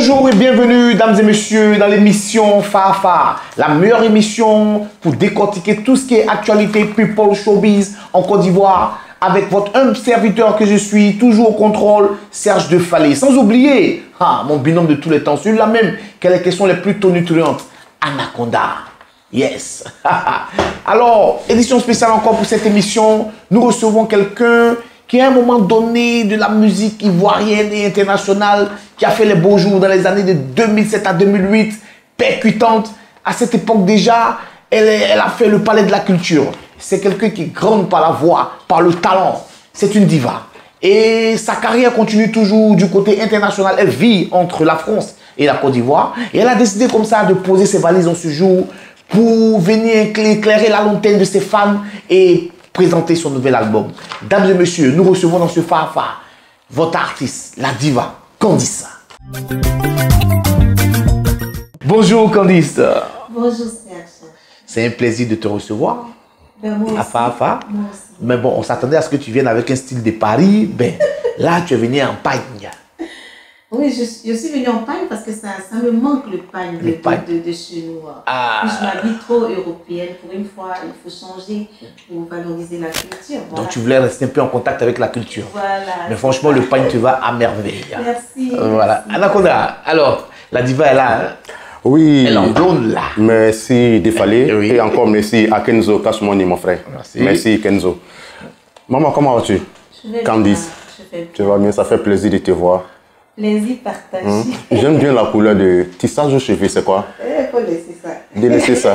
Bonjour et bienvenue, dames et messieurs, dans l'émission Fafa, la meilleure émission pour décortiquer tout ce qui est actualité, people, showbiz en Côte d'Ivoire, avec votre humble serviteur que je suis, toujours au contrôle, Serge De Fallé. Sans oublier, mon binôme de tous les temps, celui-là même, qui a les questions les plus tonitruantes, Anaconda. Yes. Alors, édition spéciale encore pour cette émission, nous recevons quelqu'un qui à un moment donné de la musique ivoirienne et internationale, qui a fait les beaux jours dans les années de 2007 à 2008, percutante. À cette époque déjà, elle a fait le palais de la culture. C'est quelqu'un qui est grande par la voix, par le talent. C'est une diva. Et sa carrière continue toujours du côté international. Elle vit entre la France et la Côte d'Ivoire. Et elle a décidé comme ça de poser ses valises en ce jour pour venir éclairer la lanterne de ses fans et présenter son nouvel album. Dames et messieurs, nous recevons dans ce Fafa votre artiste, la diva, Candice. Bonjour Candice. Bonjour Serge. C'est un plaisir de te recevoir. Moi à Fafa. Moi aussi. Mais bon, on s'attendait à ce que tu viennes avec un style de Paris. Ben, là, tu es venu en pagne. Oui, je suis venue en pagne parce que ça me manque le pagne de chez nous. Puis je m'habille trop européenne. Pour une fois, il faut changer pour valoriser la culture. Voilà. Donc tu voulais rester un peu en contact avec la culture. Voilà. Mais franchement, le pagne te va à merveille. Merci. Voilà. Merci. Anaconda, alors, la diva est là. Hein? Oui. Elle est en blonde là. Merci De Fallé. Oui. Et encore merci à Kenzo Kasmoni, mon frère. Merci. Merci Kenzo. Maman, comment vas-tu? Je vais Candice. bien. Je vais bien. Tu vas bien, ça fait plaisir de te voir. Plaisir partagé. J'aime bien la couleur de tissage aux cheveux, c'est quoi? Il faut laisser ça. Délaisser ça.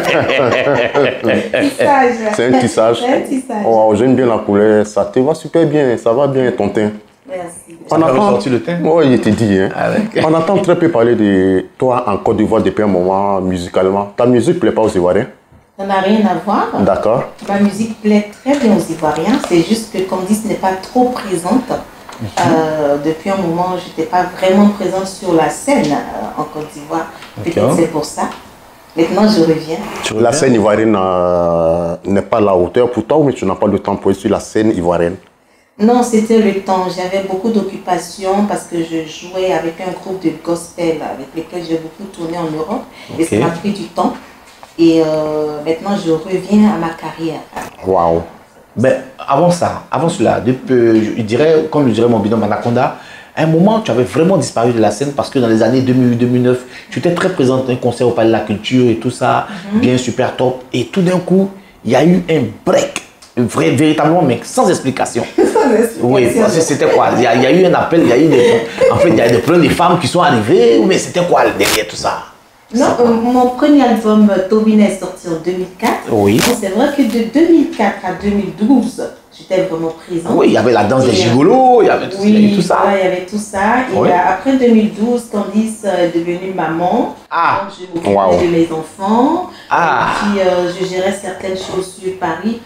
Tissage. C'est un tissage. C'est un tissage. Wow, j'aime bien la couleur, ça te va super bien, ça va bien ton teint. Merci. Ça fait ressortir le teint. Oui, je te dis. Hein. Avec. On entend très peu parler de toi en Côte d'Ivoire depuis un moment, musicalement. Ta musique ne plaît pas aux Ivoiriens? Ça n'a rien à voir. D'accord. Ma musique plaît très bien aux Ivoiriens. C'est juste que Candice n'est pas trop présente. Depuis un moment, je n'étais pas vraiment présente sur la scène en Côte d'Ivoire. Peut-être c'est pour ça. Maintenant, je reviens. La scène ivoirienne n'est pas à la hauteur pour toi, mais tu n'as pas le temps pour être sur la scène ivoirienne? Non, c'était le temps. J'avais beaucoup d'occupations parce que je jouais avec un groupe de gospel avec lequel j'ai beaucoup tourné en Europe. Et ça m'a pris du temps. Et maintenant, je reviens à ma carrière. Waouh! Mais avant ça, avant cela, je dirais, comme je dirais mon binôme Anaconda, à un moment, tu avais vraiment disparu de la scène parce que dans les années 2008-2009, tu étais très présente dans un concert au Palais de la Culture et tout ça, bien super top. Et tout d'un coup, il y a eu un break, véritablement, mais sans explication. Oui, parce que c'était quoi? Il y a eu un appel, il y a eu en fait, il y a plein de femmes qui sont arrivées, mais c'était quoi derrière tout ça? Non, mon premier album Tobina est sorti en 2004. Oui. C'est vrai que de 2004 à 2012, j'étais vraiment présente. Oui, il y avait la danse des gigolos, il y avait tout, il y a eu tout ça. Oui, il y avait tout ça. Et Oui. après 2012, Candice est devenue maman. Donc, je m'occupais de mes enfants. Et puis, je gérais certaines choses sur Paris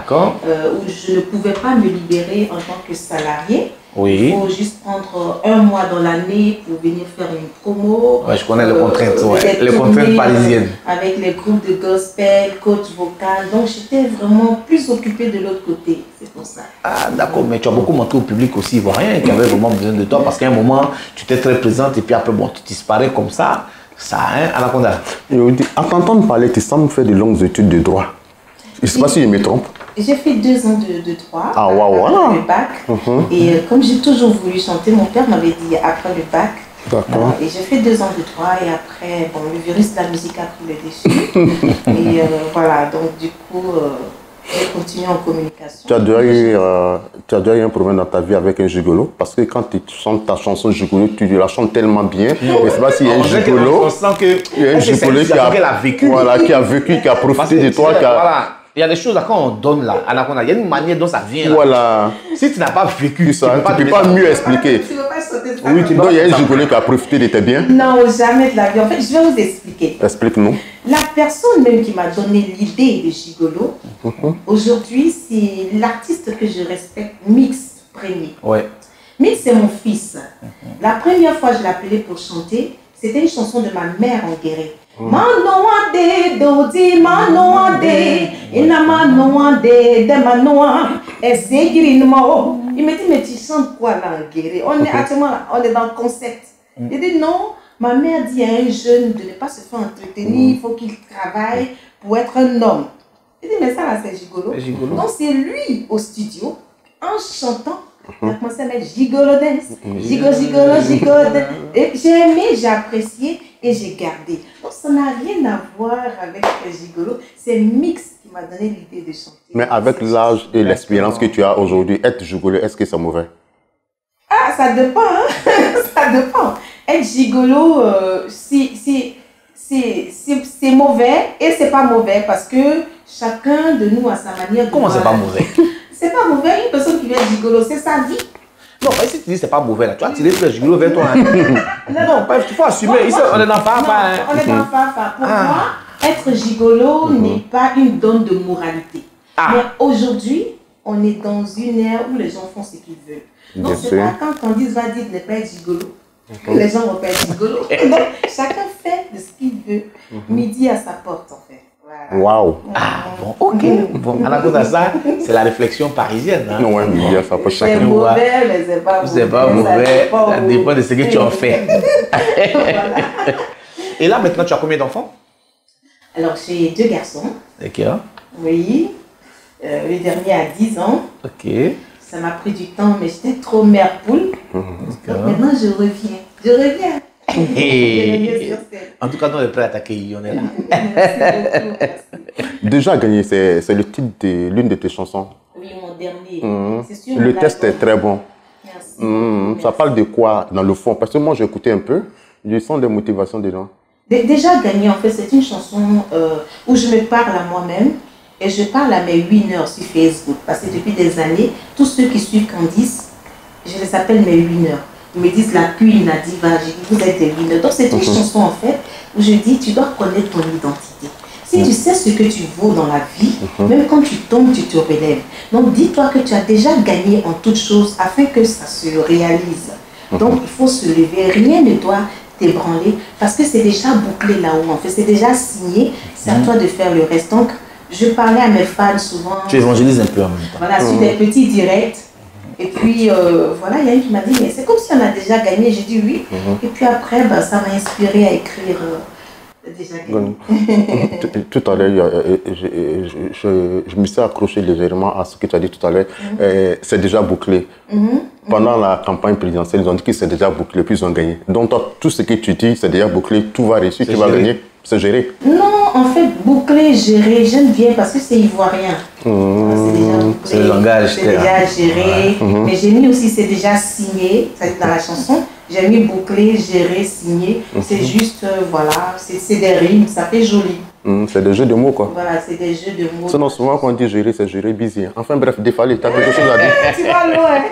où je ne pouvais pas me libérer en tant que salariée. Oui. Il faut juste prendre un mois dans l'année pour venir faire une promo. Ouais, je connais les contraintes, les contraintes parisiennes. Avec les groupes de gospel, coach vocal. Donc j'étais vraiment plus occupée de l'autre côté. C'est pour ça. Ah, d'accord, mais tu as beaucoup montré au public aussi ivoirien qui avait vraiment besoin de toi parce qu'à un moment, tu étais très présente et puis après, bon, tu disparais comme ça. Ça, hein, Anaconda. À t'entendre parler, tu sembles faire de longues études de droit. Je ne sais pas si je me trompe. J'ai fait 2 ans de droit, voilà. le bac. Et comme j'ai toujours voulu chanter, mon père m'avait dit après le bac. D'accord. Et j'ai fait 2 ans de droit et après, bon, le virus de la musique a pris le dessus. Et voilà, donc du coup, j'ai continué en communication. Tu as déjà eu un problème dans ta vie avec un gigolo? Parce que quand tu chantes ta chanson gigolo, tu la chantes tellement bien. Je ne sais pas s'il y a un gigolo. On sent qu'il y a un gigolo qui a vécu, qui a profité de toi. Voilà. Il y a des choses là, quand on donne là, Anaconda, il y a une manière dont ça vient. Là. Voilà. Si tu n'as pas vécu ça, tu ne peux pas mieux expliquer. Tu ne peux pas sauter ça. Oui, donc il y a un gigolo qui a profité de tes biens? Non, jamais de la vie. En fait, je vais vous expliquer. Explique-nous. La personne même qui m'a donné l'idée de gigolo, aujourd'hui, c'est l'artiste que je respecte, Mix Premier. Ouais. Mix, c'est mon fils. La première fois que je l'ai appelé pour chanter, c'était une chanson de ma mère en guéré. Manoade, dodi, manoade, ina manoade, de manoa, et c'est green mo. Il me dit, mais tu chantes quoi là en guéré? On est actuellement, on est dans le concept. J'ai dit non, ma mère dit à un jeune de ne pas se faire entretenir, il faut qu'il travaille pour être un homme. J'ai dit mais ça là c'est gigolo. Donc c'est lui au studio, en chantant, il a commencé à mettre gigolo dance, gigolo dance. Et j'ai aimé, j'ai apprécié et j'ai gardé. Donc ça n'a rien à voir avec le gigolo, c'est mix qui m'a donné l'idée de chanter. Mais avec l'âge et l'expérience que tu as aujourd'hui, être gigolo, est-ce que c'est mauvais? Ah, ça dépend, hein? Ça dépend. Être gigolo, c'est mauvais et c'est pas mauvais parce que chacun de nous a sa manière de Comment c'est pas mauvais? C'est pas mauvais, une personne qui veut être gigolo, c'est sa vie. Non, mais si tu dis c'est pas mauvais, là, tu vas tirer le gigolo vers toi. Hein. Non, bref, il faut assumer. Ici, on est dans Fafa. On est dans Fafa. Pour moi, être gigolo n'est pas une donne de moralité. Mais aujourd'hui, on est dans une ère où les gens font ce qu'ils veulent. Donc, c'est pas quand Candice va dire de ne pas être gigolo, que les gens vont pas être gigolo. Donc, chacun fait de ce qu'il veut. Midi à sa porte, en fait. Waouh! Ah, bon, ok. Bon, à la cause de ça, c'est la réflexion parisienne. Hein. Non, ouais, midi à sa porte. C'est mauvais, mais c'est pas mauvais. C'est pas mauvais, ça dépend de ce que tu en fais. Et là, maintenant, tu as combien d'enfants? Alors, j'ai 2 garçons. D'accord. Oui. Le dernier a 10 ans. Ok. Ça m'a pris du temps, mais j'étais trop mère poule. Donc maintenant, je reviens. Je reviens. Hey. En tout cas, nous, on est prêts à t'accueillir. On est là. Merci beaucoup. Merci. Déjà gagné, c'est le titre de l'une de tes chansons. Oui, mon dernier. C'est sûr, Le test est très bon. Merci. Ça parle de quoi dans le fond? Parce que moi, j'ai écouté un peu. Je sens des motivations dedans. Déjà gagné, en fait, c'est une chanson où je me parle à moi-même. Et je parle à mes winners sur Facebook. Parce que depuis des années, tous ceux qui suivent Candice, je les appelle mes winners. Ils me disent la queen, la diva, j'ai dit vous êtes des winners. Donc c'est une chanson en fait où je dis tu dois connaître ton identité. Si tu sais ce que tu vaux dans la vie, même quand tu tombes, tu te relèves. Donc dis-toi que tu as déjà gagné en toutes choses afin que ça se réalise. Donc il faut se lever, rien ne doit t'ébranler parce que c'est déjà bouclé là-haut. En fait, c'est déjà signé, c'est à toi de faire le reste. Donc je parlais à mes fans souvent. Tu évangélises un peu en même temps. Voilà, sur des petits directs. Et puis, voilà, il y a une qui m'a dit, mais c'est comme si on a déjà gagné. J'ai dit oui. Et puis après, bah, ça m'a inspiré à écrire déjà gagné. Tout à l'heure, je me suis accroché légèrement à ce que tu as dit tout à l'heure. C'est déjà bouclé. Pendant la campagne présidentielle, ils ont dit que c'est déjà bouclé, puis ils ont gagné. Donc, toi, tout ce que tu dis, c'est déjà bouclé, tout va réussir, tu vas gagner. C'est géré. Non, en fait, bouclé, géré, j'aime bien parce que c'est ivoirien. C'est déjà bouclé. C'est le langage. C'est déjà géré. Mais j'ai mis aussi, c'est déjà signé. Ça dit dans la chanson. J'ai mis bouclé, géré, signé. C'est juste, voilà, c'est des rimes, ça fait joli. C'est des jeux de mots, quoi. Voilà, c'est des jeux de mots. Sinon, souvent, quand on dit gérer, c'est gérer busy. Enfin, bref, défalé, tu as quelque chose à dire. Tu vas loin.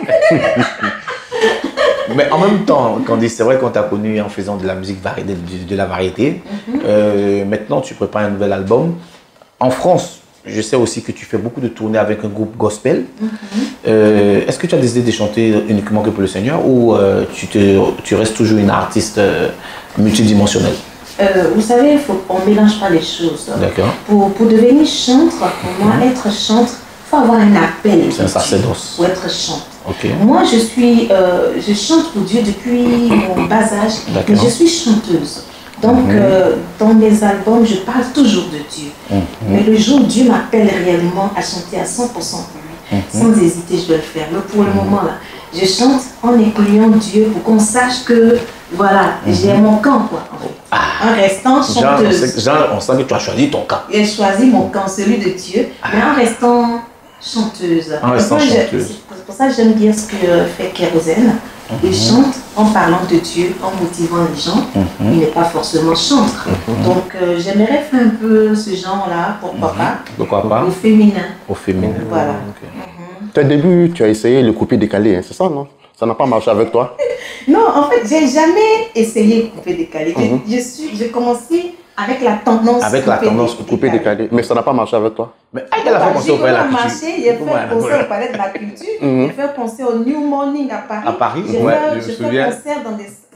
Mais en même temps, Candice, c'est vrai qu'on t'a connu en faisant de la musique de la variété. Maintenant, tu prépares un nouvel album. En France, je sais aussi que tu fais beaucoup de tournées avec un groupe gospel. Est-ce que tu as décidé de chanter uniquement que pour le Seigneur ou tu restes toujours une artiste multidimensionnelle? Vous savez, on ne mélange pas les choses. D'accord. Pour devenir chantre, pour moi, être chantre, il faut avoir un appel. C'est un sacerdoce. Pour être chantre. Okay. Moi, je chante pour Dieu depuis mon bas âge, mais je suis chanteuse. Donc, dans mes albums, je parle toujours de Dieu. Mais le jour où Dieu m'appelle réellement à chanter à 100% pour lui, sans hésiter, je vais le faire. Mais pour le moment, là, je chante en incluant Dieu pour qu'on sache que, voilà, j'ai mon camp, quoi, en fait. En restant chanteuse. Genre, on sent que tu as choisi ton camp. J'ai choisi mon camp, celui de Dieu, mais en restant chanteuse. En restant chanteuse. C'est pour ça que j'aime bien ce que fait Kérosène. Il chante en parlant de Dieu, en motivant les gens. Il n'est pas forcément chantre. Donc j'aimerais faire un peu ce genre-là, pourquoi pas. Pourquoi pas? Au féminin. Au féminin. Voilà. Au début, tu as essayé le coupé décalé, hein, c'est ça, non? Ça n'a pas marché avec toi? Non, en fait, j'ai jamais essayé de couper décalé. J'ai commencé avec la tendance. Avec la tendance coupé décalé. Mais ça n'a pas marché avec toi? Mais elle a fait penser au palais de la culture. Il a fait penser au palais de la culture. Il a fait penser au New Morning à Paris. À Paris, je fais concert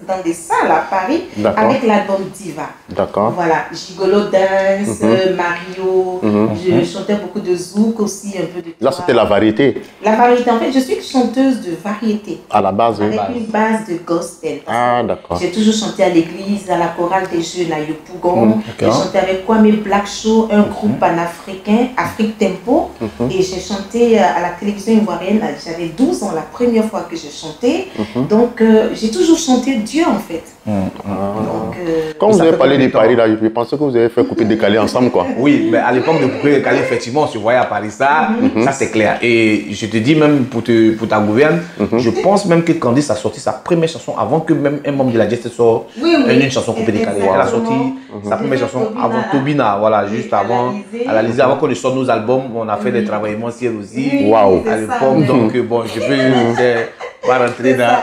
dans des salles à Paris avec l'album Diva. D'accord. Voilà, Gigolo Dance, Mario, je chantais beaucoup de zouk aussi, un peu de... Là, c'était la variété. La variété, en fait, je suis chanteuse de variété. À la base, avec une base de gospel. Ah, d'accord. J'ai toujours chanté à l'église, à la chorale des jeunes à Yopougon. J'ai chanté avec Kwame Black Show, un groupe panafricain, Afrique Tempo. Et j'ai chanté à la télévision ivoirienne, j'avais 12 ans la première fois que j'ai chanté. Donc, j'ai toujours chanté Dieu en fait. Donc, quand vous avez parlé de Paris, là, je pensais que vous avez fait couper décalé ensemble, quoi. Oui, mais à l'époque de couper décalé, effectivement, on se voyait à Paris, ça c'est clair. Et je te dis même pour ta gouverne, je pense même que Candice a sorti sa première chanson avant que même un membre de la Jet sorte une chanson coupée décalée. Elle a sorti sa première chanson avant Tobina, voilà, juste avant. Elle a réalisé avant qu'on ne sorte nos albums, on a fait des travaillements aussi Waouh. à l'époque. Donc bon, je peux pas rentrer dans...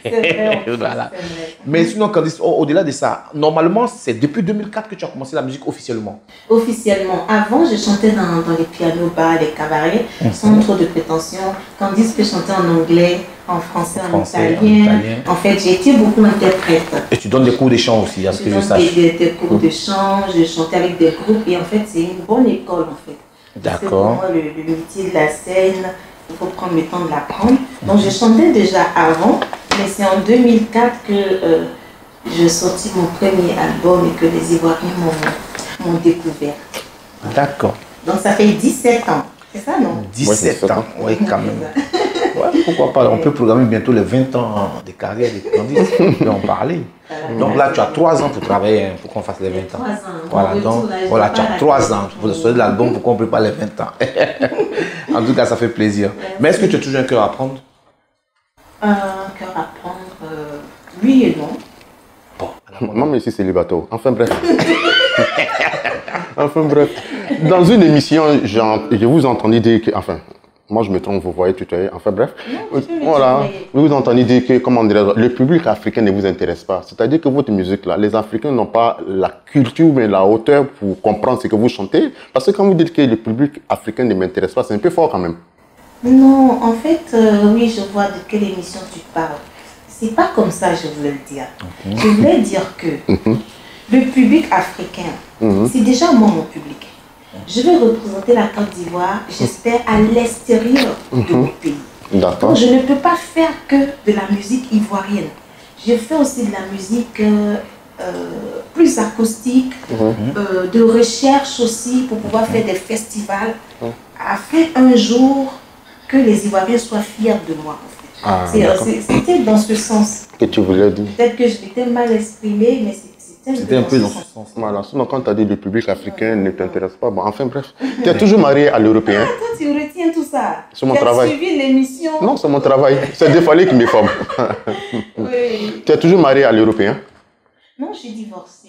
Voilà. Mais sinon, Candice, au-delà de ça, normalement, c'est depuis 2004 que tu as commencé la musique officiellement. Officiellement. Avant, je chantais dans les pianos bars, les cabarets, sans trop de prétention. Candice peut chanter en anglais, en français, en italien. En fait, j'ai été beaucoup interprète. Et tu donnes des cours de chant aussi, à ce que je sache. Des cours de chant, je chantais avec des groupes et en fait, c'est une bonne école en fait. Parce que pour moi, le métier de la scène, il faut prendre le temps de l'apprendre. Donc, je chantais déjà avant, mais c'est en 2004 que j'ai sorti mon premier album et que les Ivoiriens m'ont découvert. D'accord. Donc, ça fait 17 ans. C'est ça, non? 17 ans, oui, quand même. Ouais, pourquoi pas? On peut programmer bientôt les 20 ans de carrière de Candice. On peut en parler. Donc là, tu as 3 ans pour travailler, pour qu'on fasse les 20 ans. 3 ans. Voilà, donc voilà, tu as 3 ans pour sortir l'album pour qu'on prépare les 20 ans. En tout cas, ça fait plaisir. Mais est-ce que tu as toujours un cœur à prendre? Un cœur à prendre, oui et non. Bon. Non, mais ici, c'est célibataire. Enfin, bref. Enfin, bref. Dans une émission, je vous ai entendu dire que... Enfin, moi, je me trompe, vous voyez tutoyer. Enfin, bref. Non, voilà. Vous entendez dire que, comment dire, le public africain ne vous intéresse pas. C'est-à-dire que votre musique, là, les Africains n'ont pas la culture, mais la hauteur pour comprendre ce que vous chantez. Parce que quand vous dites que le public africain ne m'intéresse pas, c'est un peu fort quand même. Non, en fait, oui, je vois de quelle émission tu parles. C'est pas comme ça, je voulais le dire. Je voulais dire que le public africain, c'est déjà moi mon public. Je vais représenter la Côte d'Ivoire, j'espère, à l'extérieur de mon pays. D'accord. Donc, je ne peux pas faire que de la musique ivoirienne. Je fais aussi de la musique plus acoustique, de recherche aussi pour pouvoir faire des festivals, afin un jour que les Ivoiriens soient fiers de moi. En fait. C'était dans ce sens. Que tu voulais dire. Peut-être que je m'étais mal exprimée, mais c'était un peu dans ce sens. Voilà, sinon quand tu as dit le public africain ne t'intéresse pas, bon, enfin bref. Tu es toujours marié à l'européen. Toi, tu retiens tout ça. C'est mon travail. Tu as suivi l'émission. Non, c'est mon travail. C'est des fois qui me forme. Oui. Tu es toujours marié à l'européen. Non, je suis divorcée.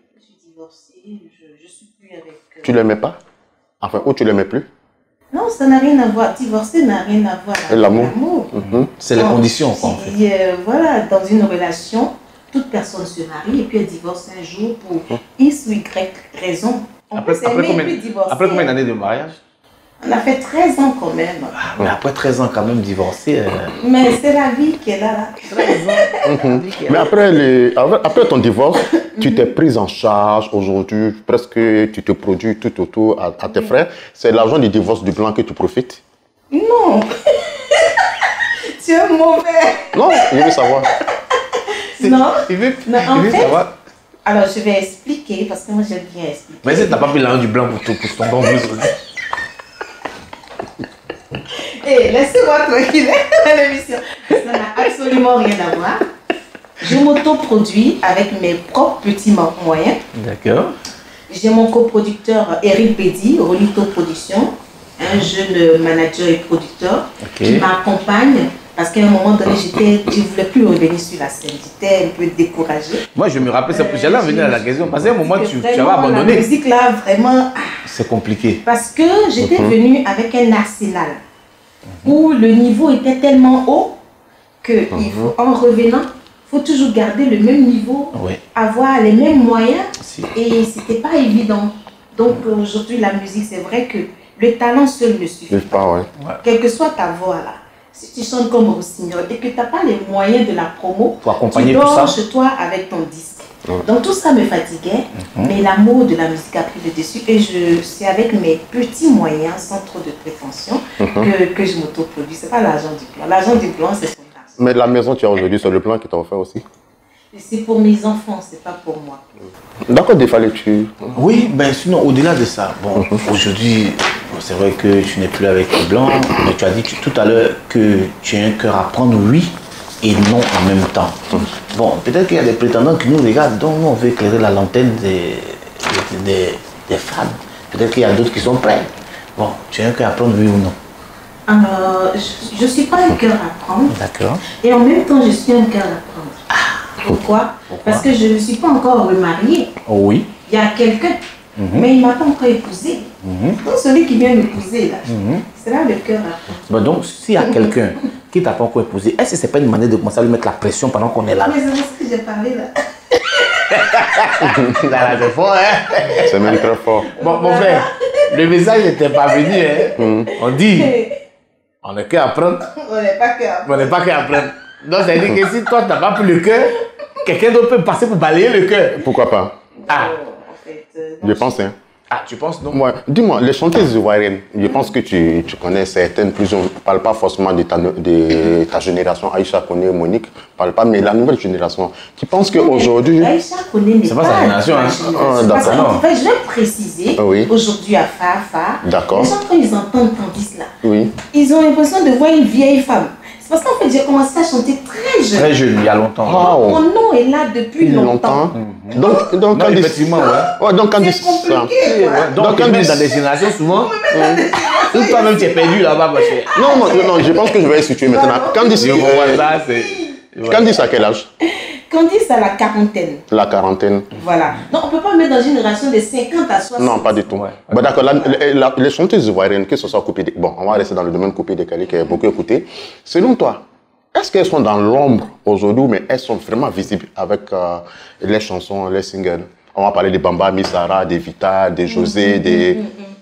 Je suis plus avec... Tu ne l'aimais pas? Enfin, ou tu ne l'aimais plus? Non, ça n'a rien à voir. Divorcer n'a rien à voir avec l'amour. C'est les conditions, quoi, en fait. Voilà, dans une relation, toute personne se marie et puis elle divorce un jour pour X ou Y raison. Après combien d'années de mariage? On a fait 13 ans quand même. Ah, mais après 13 ans quand même divorcé. Mais c'est la vie qui est là. 13 ans. Mais après ton divorce, tu t'es prise en charge aujourd'hui, presque tu te produis tout autour à tes frères. C'est l'argent du divorce du blanc que tu profites? Non. Tu es mauvais. Non, je veux savoir. Non. Il veut savoir. Alors je vais expliquer parce que moi j'aime bien expliquer. Mais si tu n'as pas pris l'argent du blanc pour ton bon blues. Hey, laissez-moi tranquille dans l'émission. Ça n'a absolument rien à voir. Je m'autoproduis avec mes propres petits moyens. D'accord. J'ai mon coproducteur Eric Bédi, Rolito Production, un jeune manager et producteur qui m'accompagne parce qu'à un moment donné, je ne voulais plus revenir sur la scène. J'étais un peu découragée. Moi, je me rappelle, j'allais revenir à la question parce qu'à un moment, tu avais abandonné. La musique là, vraiment... C'est compliqué. Parce que j'étais venue avec un arsenal où le niveau était tellement haut que en revenant, il faut toujours garder le même niveau, avoir les mêmes moyens et ce n'était pas évident. Donc aujourd'hui, la musique, c'est vrai que le talent seul ne suffit pas. Quelle que soit ta voix là, Si tu chantes comme Rossignol et que tu n'as pas les moyens de la promo, pour accompagner tu tout ça. dors chez toi avec ton disque. Donc tout ça me fatiguait, mais l'amour de la musique a pris le dessus et c'est avec mes petits moyens, sans trop de prétention, que je m'autoproduis. Ce n'est pas l'argent du plan. L'argent du plan, c'est son argent. Mais la maison que tu as aujourd'hui, c'est le plan qui t'a offert aussi? C'est pour mes enfants, c'est pas pour moi. D'accord, Defalé, tu... Oui, ben sinon, au-delà de ça, bon, aujourd'hui, c'est vrai que tu n'es plus avec les Blancs, mais tu as dit tout à l'heure que tu as un cœur à prendre oui et non en même temps. Bon, peut-être qu'il y a des prétendants qui nous regardent, donc nous, on veut éclairer la lanterne des femmes. Peut-être qu'il y a d'autres qui sont prêts. Bon, tu as un cœur à prendre oui ou non? Je ne suis pas un cœur à prendre. D'accord. Et en même temps, je suis un cœur à prendre. Pourquoi? Parce que je ne suis pas encore remariée. Oh oui. Il y a quelqu'un, mais il ne m'a pas encore épousée. Donc celui qui vient m'épouser, là, c'est là le cœur à prendre. Bon, donc, s'il y a quelqu'un qui t'a pas encore épousé, est-ce que ce n'est pas une manière de commencer à lui mettre la pression pendant qu'on est là? Mais c'est ce que j'ai parlé là. Là, c'est fort, hein? C'est même très fort. Bon, mon frère, le message n'était pas venu, hein? On dit, on n'est qu'à apprendre, On n'est pas cœur. mais on n'est pas qu'à apprendre. Donc, ça veut dire que si toi, tu n'as pas pris le cœur, quelqu'un d'autre peut passer pour balayer le cœur. Pourquoi pas? Ah, En fait, Je pense, hein. ah, tu penses non? Ouais. Dis-moi, les chanteuses ivoiriennes, je pense que tu connais certaines, plus on ne parle pas forcément de ta génération, Aïcha connaît, Monique, parle pas, mais la nouvelle génération, qui pense qu'aujourd'hui... Aïcha connaît mes C'est pas sa génération, hein? Ah, Parce d'accord. qu'en fait, je vais préciser, Oui. aujourd'hui à Fafa, D'accord. les gens quand ils entendent Candice là, Oui. ils ont l'impression de voir une vieille femme. C'est parce qu'en fait, j'ai commencé à chanter très jeune. Très jeune, il y a longtemps. Ah, Mon nom est là depuis longtemps. Donc, Non, Candice... effectivement, ouais. Ouais, donc Candice... C'est compliqué, quoi. Donc, quand même dis- dans des générations, souvent, ou toi-même, tu es perdu là-bas, parce que... Non, je pense que je vais situer maintenant. Candice, Je vois ça, c'est... Candice à quel âge? Candice à la quarantaine. La quarantaine. Voilà. Donc, on ne peut pas mettre dans une génération de 50 à 60. Non, pas du tout. Ouais. Bon, d'accord, les chanteuses ivoiriennes, que ce soit coupé... Bon, on va rester dans le domaine coupé décalé qui est beaucoup écouté. Selon toi, est-ce qu'elles sont dans l'ombre aujourd'hui, mais elles sont vraiment visibles avec les chansons, les singles? On va parler de Bamba, Misara, de Vita, de José, de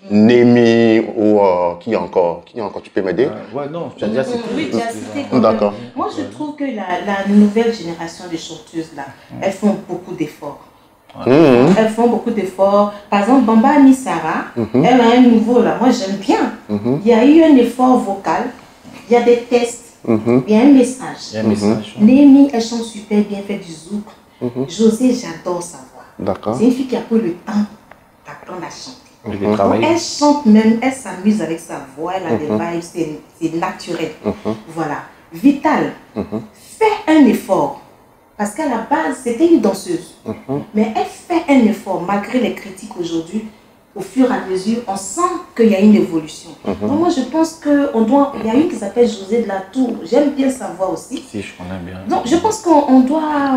Némi, ou qui encore? Tu peux m'aider? Ouais, non, tu as déjà cité. Oui, tu as cité quand même. D'accord. Moi, je trouve que la nouvelle génération de chanteuses, là, elles font beaucoup d'efforts. Elles font beaucoup d'efforts. Par exemple, Bamba Misara, elle a un nouveau, là, moi j'aime bien. Il y a eu un effort vocal, il y a des tests, il y a un message. Il y a un message. Némi, elle chante super bien, fait du zouk. José, j'adore sa voix. D'accord. C'est une fille qui a pris le temps d'apprendre à chanter. Je vais travailler. Elle chante même, elle s'amuse avec sa voix, elle a des vibes, c'est naturel. Voilà. Vital, fais un effort. Parce qu'à la base, c'était une danseuse. Mais elle fait un effort, malgré les critiques aujourd'hui. Au fur et à mesure, on sent qu'il y a une évolution. Donc moi, je pense qu'il y a une qui s'appelle José de la Tour. J'aime bien sa voix aussi. Si, je connais bien. Donc je pense qu'on doit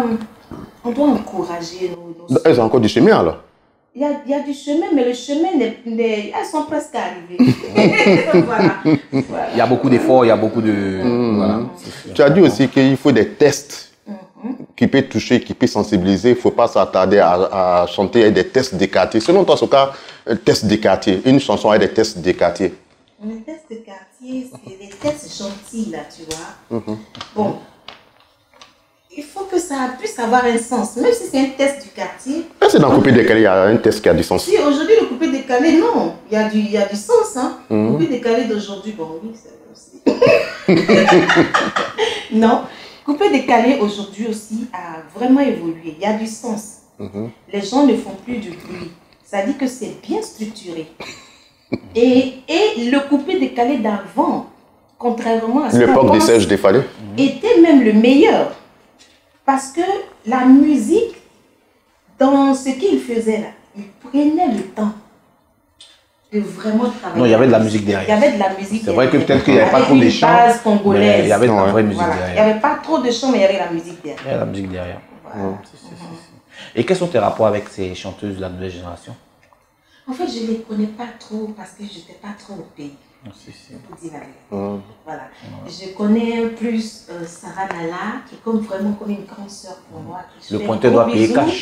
encourager nos... Elles ont encore du chemin alors? Il y a du chemin, mais le chemin, elles sont presque arrivées. Donc, voilà. Il y a beaucoup d'efforts, il y a beaucoup de... Voilà, c'est sûr. Tu as dit aussi qu'il faut des tests qui peuvent toucher, qui peuvent sensibiliser. Il ne faut pas s'attarder à chanter avec des tests des quartiers. Selon toi, ce cas, test des quartiers, une chanson avec des tests des quartiers. Les tests de quartier, c'est des tests gentils, là, tu vois. Bon, il faut que ça puisse avoir un sens. Même si c'est un test du quartier. Est-ce que dans le coupé décalé, il y a un test qui a du sens? Si, aujourd'hui, le coupé décalé, non. Il y a du sens, hein. Le coupé décalé d'aujourd'hui, bon, oui, c'est aussi. Non. Coupé décalé aujourd'hui aussi a vraiment évolué. Il y a du sens. Les gens ne font plus du bruit. Ça dit que c'est bien structuré. Et le coupé décalé d'avant, contrairement à ce L'époque des Serge Defalé. était même le meilleur. Parce que la musique, dans ce qu'il faisait là, il prenait le temps de vraiment travailler. Non, il y avait de la musique derrière. Il y avait de la musique. C'est vrai que peut-être qu'il n'y avait pas trop de chants, base congolaise. mais il y avait de la vraie musique Voilà. Il n'y derrière. avait pas trop de chants, mais il y avait la musique derrière. Il y avait la musique derrière. Voilà. Et quels sont tes rapports avec ces chanteuses de la nouvelle génération? En fait, je ne les connais pas trop parce que je n'étais pas trop au pays. Pour dire la vérité. Voilà. Je connais plus Sarah Nala, qui est vraiment comme une grande sœur pour moi. Le pointeur doit payer cash.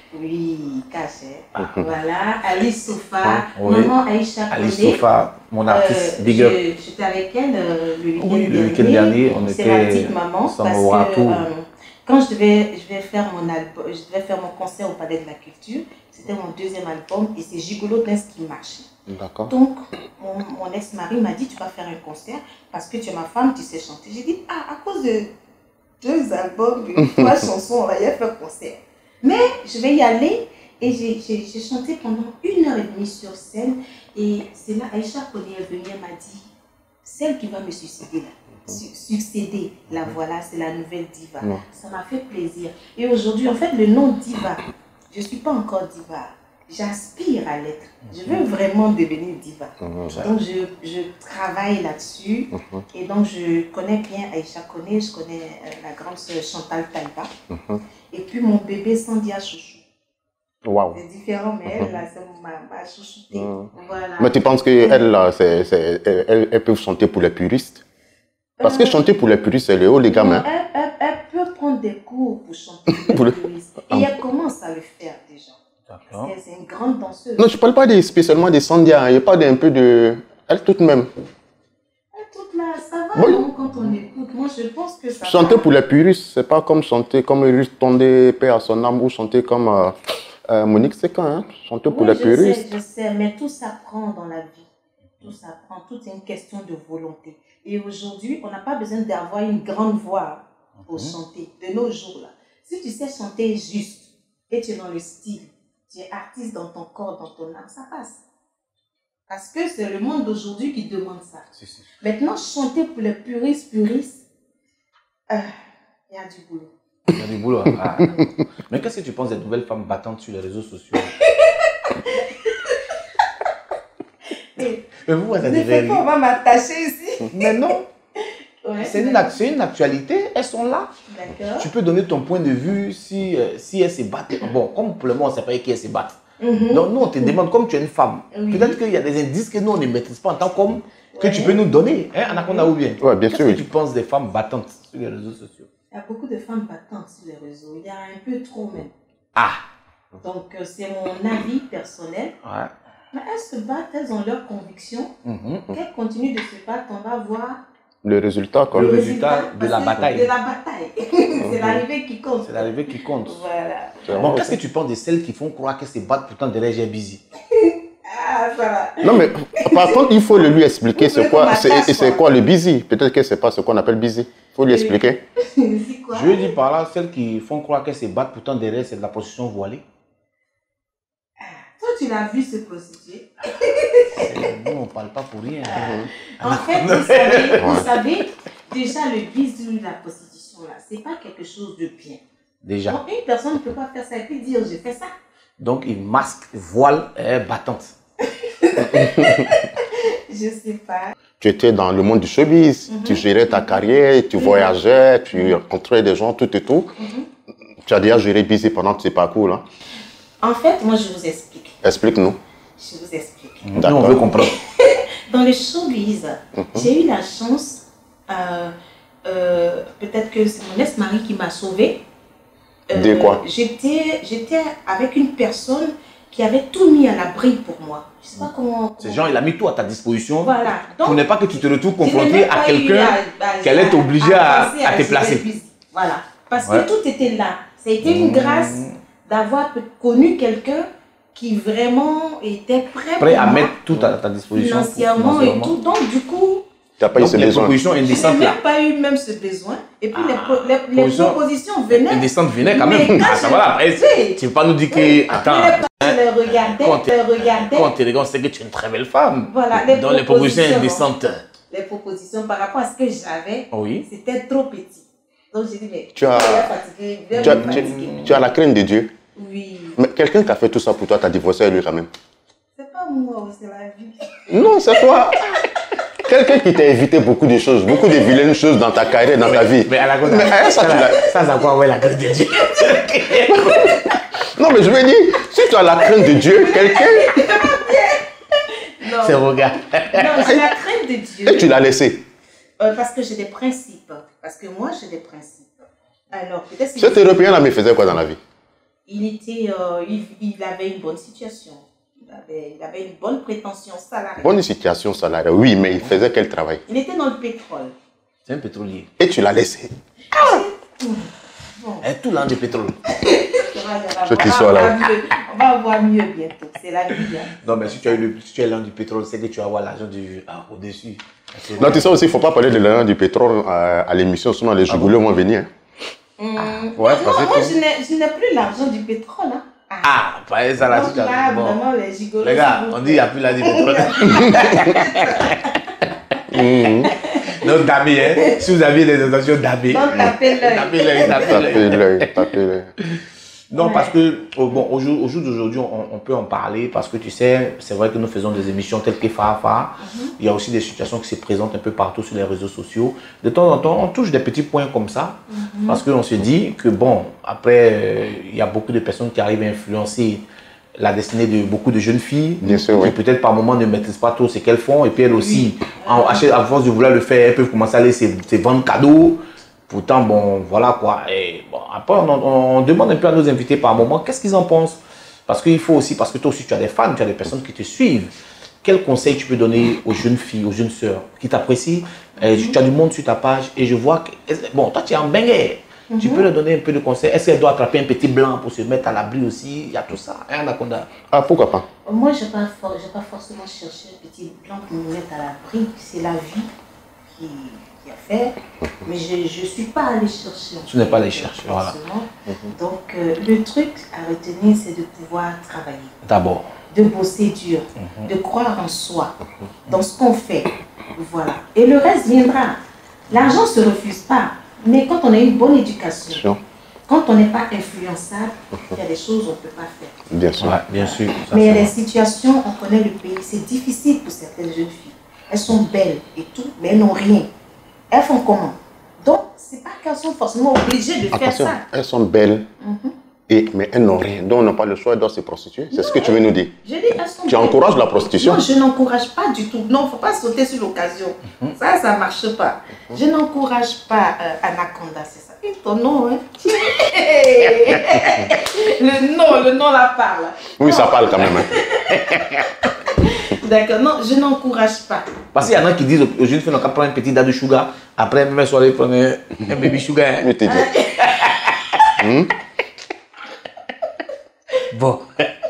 Oui, caché. Voilà, Alice Sofa, Oui. maman Aïcha Alice Koné. Sofa, mon artiste, big up. J'étais avec elle Oui, le week-end dernier, on C'est ma était petite maman ensemble parce au que ratour. quand je devais faire mon album, je devais faire mon concert au Palais de la Culture, c'était mon deuxième album et c'est Gigolo Dance qui marchait. D'accord. Donc, mon ex-mari m'a dit, tu vas faire un concert parce que tu es ma femme, tu sais chanter. J'ai dit, ah, à cause de 2 albums, 3 chansons, on va y faire un concert. Mais je vais y aller et j'ai chanté pendant 1h30 sur scène. Et c'est là, Aïcha Koné est venue, elle m'a dit, celle qui va me succéder là, succéder, la voilà, c'est la nouvelle diva. Ça m'a fait plaisir. Et aujourd'hui, en fait, le nom diva, je ne suis pas encore diva. J'aspire à l'être. Je veux vraiment devenir diva. Donc, je travaille là-dessus. Et donc, je connais bien Aïcha Koné, je connais la grande sœur Chantal Taïba. Et puis, mon bébé Sandia Chouchou. Waouh. C'est différent, mais elle, là, c'est ma chouchoutée. Voilà. Mais tu penses qu'elle, là, elle peut chanter pour les puristes? Parce que chanter pour les puristes, c'est le haut, les gamins. Elle peut prendre des cours pour chanter pour les puristes. Et elle commence à le faire déjà. Parce qu'elle, c'est une grande danseuse. Non, je ne parle pas spécialement de Sandia, il n'y a pas un peu de... Elle toute même. Elle toute là, ça va, oui. Non, quand on écoute. Moi, je pense que ça chanter va. pour les puristes, c'est pas comme chanter comme Ruth Tondé, paix à son âme, ou chanter comme Monique Sekan, hein? Chanter pour les puristes. Je sais, mais tout s'apprend dans la vie. Tout s'apprend, tout est une question de volonté. Et aujourd'hui, on n'a pas besoin d'avoir une grande voix pour chanter, de nos jours là. Si tu sais chanter juste, et tu es dans le style, tu es artiste dans ton corps, dans ton âme, ça passe. Parce que c'est le monde d'aujourd'hui qui demande ça. Maintenant, chanter pour les puristes, il y a du boulot. Il y a du boulot. Ah. Mais qu'est-ce que tu penses des nouvelles femmes battantes sur les réseaux sociaux? Mais vous, vous ne fais pas, on va m'attacher ici. Mais non. Ouais, c'est une actualité, elles sont là. D'accord. Tu peux donner ton point de vue si elles se battent. Bon, comme pour le moment, on ne sait pas qui elles se battent. Donc nous, on te demande, comme tu es une femme, peut-être qu'il y a des indices que nous, on ne maîtrise pas en tant qu'homme, que tu peux nous donner, hein, Anaconda ou bien. Ouais, bien sûr. Qu'est-ce que tu penses des femmes battantes sur les réseaux sociaux? Il y a beaucoup de femmes battantes sur les réseaux. Il y a un peu trop même. Ah. Donc, c'est mon avis personnel. Ouais. Mais elles se battent, elles ont leurs convictions. Qu'elles continuent de se battre, on va voir le résultat, quoi. Le résultat de la bataille. De la bataille. C'est l'arrivée qui compte. C'est l'arrivée qui compte. Voilà. Bon, qu'est-ce que tu penses de celles qui font croire qu'elles se battent pourtant derrière j'ai busy? Ah, ça va. Non, mais par contre, il faut lui expliquer c'est quoi le busy. Peut-être que ce n'est pas ce qu'on appelle busy. Il faut lui expliquer. C'est quoi? Je veux dire par là, celles qui font croire qu'elles se battent pourtant derrière c'est de la prostitution voilée. Toi, tu l'as vu se prostituer. Nous, on ne parle pas pour rien. En fait, vous savez, déjà le bisou de la prostitution, là, c'est pas quelque chose de bien. Déjà. Donc, une personne ne peut pas faire ça et puis dire, j'ai fait ça. Donc, il masque, voile, battante. Je sais pas. Tu étais dans le monde du showbiz, tu gérais ta carrière, tu voyageais, tu rencontrais des gens, tout et tout. Tu as déjà géré busy pendant tous ces parcours là. En fait, moi, je vous explique. Explique-nous. Je vous explique. Nous, on veut comprendre. Dans le showbiz, j'ai eu la chance, peut-être que c'est mon ex-mari qui m'a sauvée. De quoi? J'étais avec une personne qui avait tout mis à l'abri pour moi. Je sais pas comment... Ce genre, il a mis tout à ta disposition. Voilà. Donc, pour ne pas que tu te retrouves confronté à quelqu'un qu'elle est obligée à te placer. Voilà. Parce que tout était là. Ça a été une grâce d'avoir connu quelqu'un qui vraiment était prêt à mettre tout à ta disposition. Financièrement et tout. Donc, du coup, tu n'as pas eu ce besoin. Je n'ai même pas eu même ce besoin. Et puis, les propositions venaient. Indécentes venaient quand même. Ça va, après, tu ne veux pas nous dire que... Attends. Je les regardais. Quand on te regarde, c'est que tu es une très belle femme. Voilà. Dans les propositions indécentes. Les propositions par rapport à ce que j'avais, c'était trop petit. Donc, j'ai dit, mais tu as la crainte de Dieu. Oui. Mais quelqu'un qui a fait tout ça pour toi, tu as divorcé avec lui quand même. C'est pas moi, c'est la vie. Non, c'est toi. Quelqu'un qui t'a évité beaucoup de choses, beaucoup de vilaines choses dans ta carrière, dans ta vie. Mais à la ça, ça quoi, ouais, la crainte de Dieu. Non, mais je veux dire, si tu as la crainte de Dieu, quelqu'un... C'est regard. Non, j'ai la crainte de Dieu. Et tu l'as laissé. Parce que j'ai des principes. Parce que moi, j'ai des principes. Alors, peut-être... Cet Européen-là me faisait quoi dans la vie? il avait une bonne situation. Il avait une bonne prétention salariale. Bonne situation salariale, oui, mais il faisait quel travail? Il était dans le pétrole. C'est un pétrolier. Et tu l'as laissé? Bon. Tout l'an de pétrole. On va voir mieux bientôt. C'est la vie. Hein. Non, mais si tu es l'an du pétrole, c'est que tu vas avoir l'argent au-dessus. Non, tu sais aussi, il ne faut pas parler de l'argent du pétrole à l'émission, sinon les gigouleux vont venir. Ouais, non, moi, je n'ai plus l'argent du pétrole. Hein. Pas ça là. Donc là, vraiment, les gigolos. Les gars, on dit qu'il n'y a plus l'argent du pétrole. Donc, Dabé, hein, si vous aviez des intentions Dabé. Donc, tapez l'œil. Non, parce que, bon, au jour d'aujourd'hui, on peut en parler parce que tu sais, c'est vrai que nous faisons des émissions telles que Fafa. Il y a aussi des situations qui se présentent un peu partout sur les réseaux sociaux. De temps en temps, on touche des petits points comme ça parce qu'on se dit que, bon, après, il y a beaucoup de personnes qui arrivent à influencer la destinée de beaucoup de jeunes filles. Bien sûr, qui peut-être par moment ne maîtrisent pas trop ce qu'elles font. Et puis elles aussi, à force de vouloir le faire, elles peuvent commencer à aller se vendre cadeaux. Pourtant, bon, voilà quoi. Et bon, après, on demande un peu à nos invités par moment, qu'est-ce qu'ils en pensent? Parce qu'il faut aussi, parce que toi aussi, tu as des fans, tu as des personnes qui te suivent. Quel conseil tu peux donner aux jeunes filles, aux jeunes sœurs qui t'apprécient? Tu as du monde sur ta page et je vois que, bon, toi, tu es en banger. Tu peux leur donner un peu de conseils. Est-ce qu'elle doit attraper un petit blanc pour se mettre à l'abri aussi? Il y a tout ça. Hein, Anaconda? Ah, pourquoi pas? Moi, je n'ai pas forcément cherché un petit blanc pour me mettre à l'abri. C'est la vie qui a fait. Mais je ne suis pas allée chercher. Tu n'es pas allée chercher, voilà. Donc, le truc à retenir, c'est de pouvoir travailler. D'abord. De bosser dur. De croire en soi. Dans ce qu'on fait. Voilà. Et le reste viendra. L'argent ne se refuse pas. Mais quand on a une bonne éducation, quand on n'est pas influençable, il y a des choses qu'on ne peut pas faire. Bien sûr. Ouais, bien sûr. Ça, mais il y a des situations, on connaît le pays, c'est difficile pour certaines jeunes filles. Elles sont belles et tout, mais elles n'ont rien. Elles font comment? Donc, ce n'est pas qu'elles sont forcément obligées de faire ça. Elles sont belles, mais elles n'ont rien. Donc, on n'a pas le choix de se prostituer. C'est ce que tu veux nous dire. Je dis, elles sont tu encourages la prostitution? Non, je n'encourage pas du tout. Non, il ne faut pas sauter sur l'occasion. Ça ne marche pas. Je n'encourage pas Anaconda, c'est ça. Et ton nom, hein? le nom la parle. Oui, non. Ça parle quand même. Hein. D'accord, non, je n'encourage pas. Parce qu'il y en a qui disent aux jeunes filles, on va prendre un petit dad de sugar, après, même soirée, prendre un baby sugar. Je te dis. Bon.